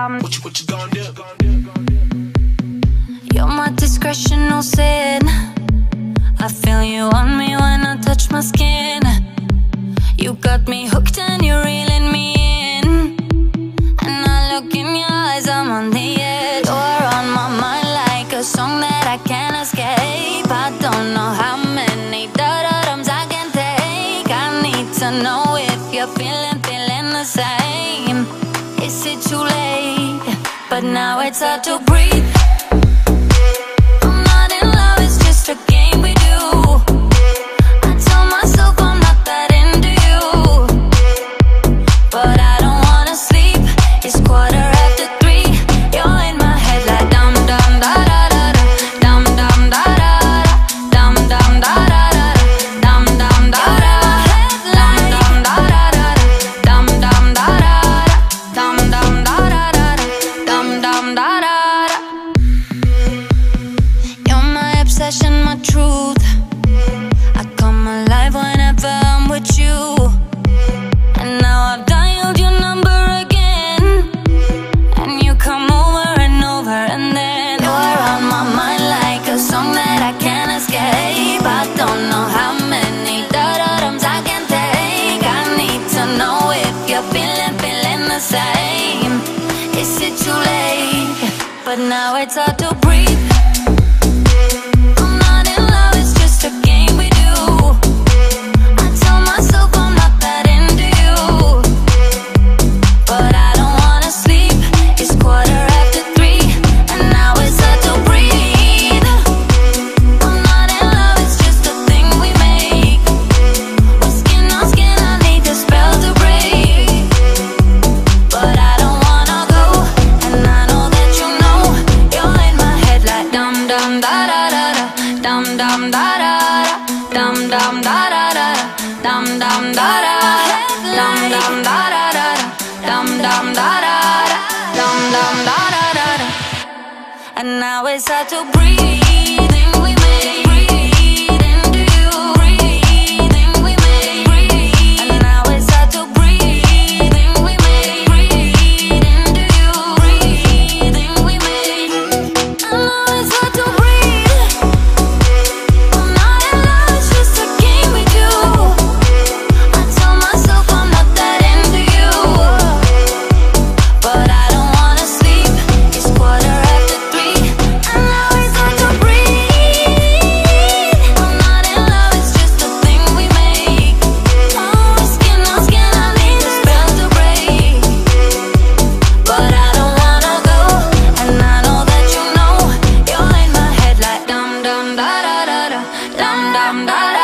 What you gonna do? You're my discretion, no sin. I feel you on me when I touch my skin. You got me hooked and you're reeling me in. And I look in your eyes, I'm on the edge. You're on my mind like a song that I can't escape. I don't know how many da-da-dums I can take. I need to know if you're feeling the same. Is it too late? But now it's hard to breathe. I'm not in love, it's just a game we do. I tell myself I'm not that into you, but I don't wanna sleep. It's 3:15. You're in my head like dum dum da da da da, dum dum da da da, dum dum da da da, dum dum da da, dum dum da da da, dum dum da da, dum dum da da da, dum dum da da. You're my obsession, my truth. I come alive whenever I'm with you. And now I've dialed your number again, and you come over and over, and then you're on my mind like a song that I can't escape. I don't know how many da-da-dums I can take. I need to know if you're feeling the same. Is it too late? But now it's hard to breathe. I'm not in love, it's just a game we do. I tell myself I'm not that into you, but I don't wanna sleep. It's 3:15, and now it's hard to breathe. I'm not in love, it's just a thing we make. We're skin on skin, I need the spell to break. But I don't wanna go, and I know that you know. You're in my head like dum dum da da da da, dum dum da da da, dum dum da da da, dum dum da da, dum dum da da da, dum dum da da, dum dum da da da. And now it's hard to breathe. We make breathe into you. Breathing we make breathe. And now it's hard to breathe. We make breathe into you. Breathing we make. And now it's hard to breathe. I'm not in love, it's just a game we do. I tell myself I'm not that into you, but I don't wanna sleep. It's 3:15, and now it's hard to breathe. I'm not in love, it's just a thing we make. Oh, skin on skin, I need the spell to break. But I don't wanna go, and I know that you know. You're in my head like dum dum da da da da, dum dum da da.